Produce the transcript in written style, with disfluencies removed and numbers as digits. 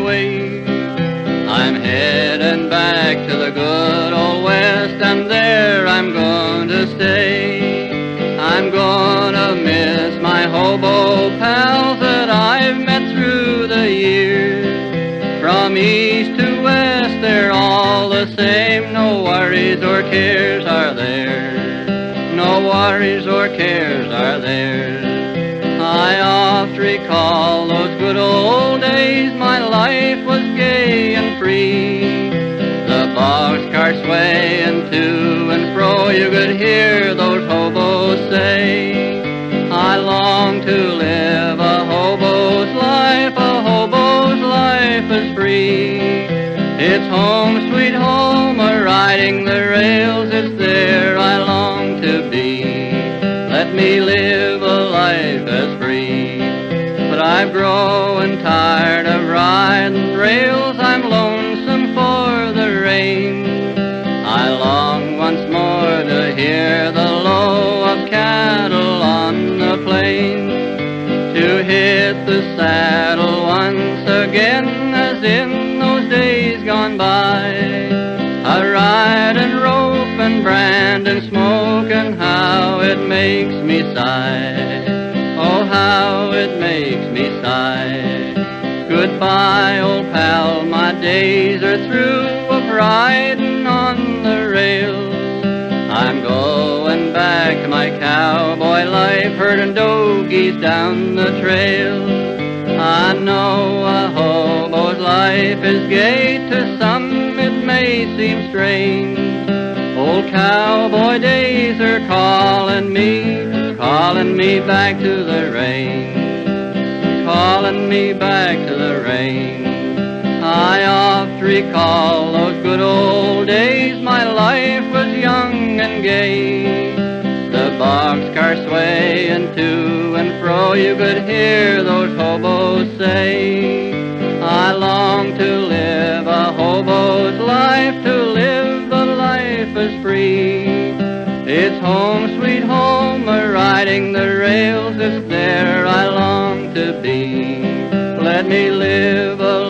way. I'm heading back to the good old West, and there I'm going to stay. I'm gonna miss my hobo pals that I've met through the years. From east to west, they're all the same. No worries or cares are theirs. No worries or cares are theirs. I oft recall those good old days. My life was gay and free. The boxcar swaying to and fro, you could hear those hobos say, I long to live a hobo's life. A hobo's life is free. It's home, sweet home, a-riding the rails. It's there I long to be. Let me live a life as free. But I'm growing tired of riding rails. I'm lonesome for the rain. I long once more to hear the low of cattle on the plain, to hit the saddle once again as in those days gone by. A ride and rope and brand and smoke, and how it makes me sigh. Oh, how it makes me sigh. Goodbye, old pal, my days are through of riding on the rails. I'm going back to my cowboy life, herding dogies down the trail. I know a hobo's life is gay, to some it may seem strange. Old cowboy days are calling me back to the rain, calling me back to the rain. I oft recall those good old days. My life was young and gay. The boxcar swaying to and fro, you could hear those hobos say, I long to live a hobo's life, to live the life as free. It's home, sweet home, a-riding the rails. It's there I long to be. Let me live a